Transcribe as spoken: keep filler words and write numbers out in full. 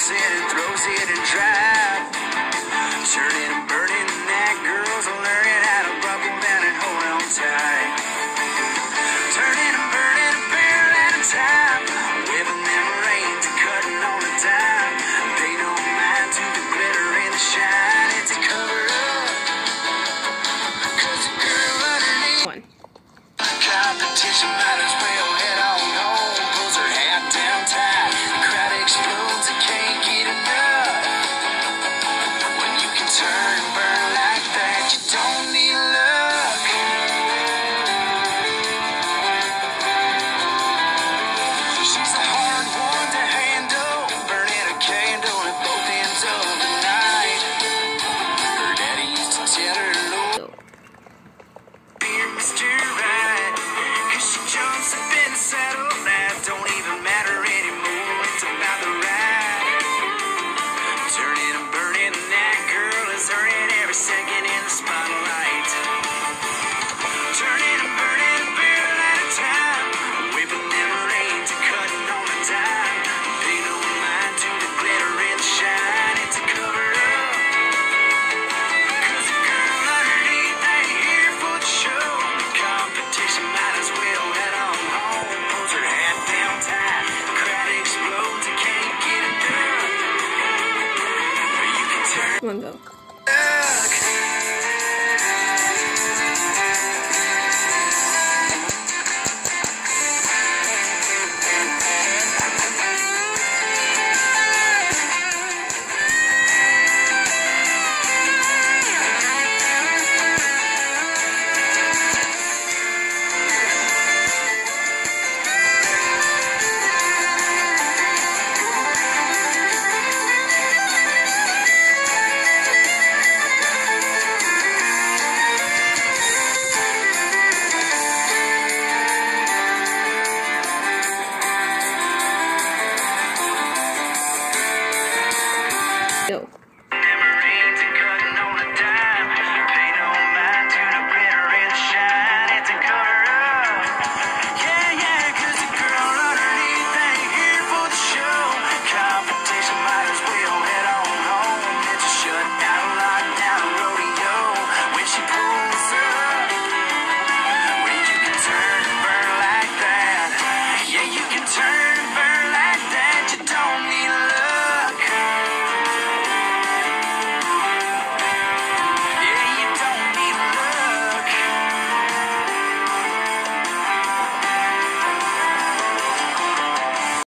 smokes it and throws it in drive. Turning and burning, that girl's learning how to buckle down and hold on tight. Turning and burning a barrel at a time, whipping them reins and cutting on a dime. They don't mind to the glitter and the shine. It's a cover up, cause the girl underneath. One. Competition might as well head on home. Pulls her hat down tight, the crowd explodes and can't get enough. When you can turn and burn like that, you don't need luck. She's the hard one to handle, burning a candle at both ends of the night. Her daddy used to tell her, Lord, dear Mister Right, cause she jumps up in the saddle. That don't even matter anymore, it's about the ride. Turning and burning, that girl is earning every second in the spotlight. Turning and burning a barrel at a time, whipping them reins and cutting on a dime. They don't mind to the glitter and the shine. It's a cover up, cause the girl underneath ain't here for the show. Competition might as well head on home. Pulls her hat down tight, the crowd explodes and can't get enough. But you can turn Come on, go. luck. Go.